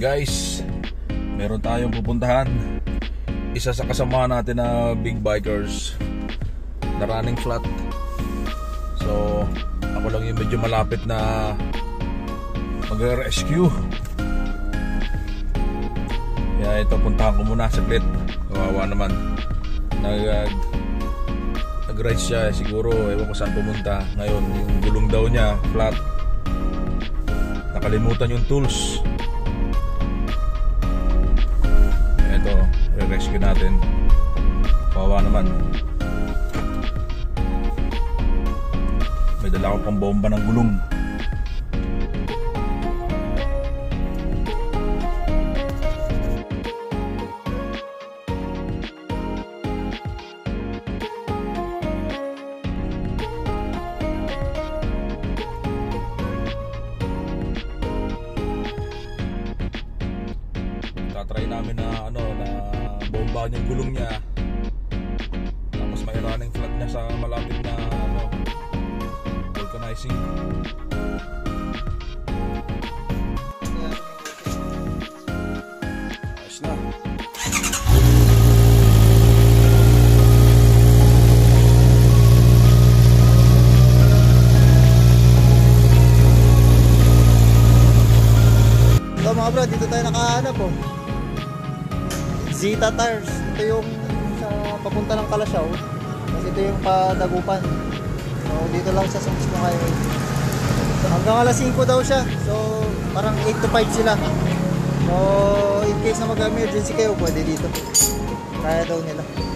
Guys, meron tayong pupuntahan. Isa sa kasama natin na big bikers na running flat. So ako lang yung medyo malapit na mag-rescue. Kaya ito, puntahan ko muna saglit. Kawawa naman. Nag-ride siya, siguro ewan ko saan pumunta. Ngayon yung gulong daw niya flat, nakalimutan yung tools. Ito, re-rescue natin. Kawawa naman. May dala akong pambomba ng gulong. Tatry namin na na bombahan yung gulong niya, tapos may running flat niya sa malapit na vulcanizing. Ayos na. So mga bro, dito tayo nakahanap po. Zeta Tires. Ito yung sa papunta ng Kalasyaw. Kasi ito yung padagupan. So dito lang siya sa mismo highway. Hanggang alas 5 daw siya. So parang 8 to 5 sila. So in case na mag-emergency kayo, pwede dito. Kaya daw nila.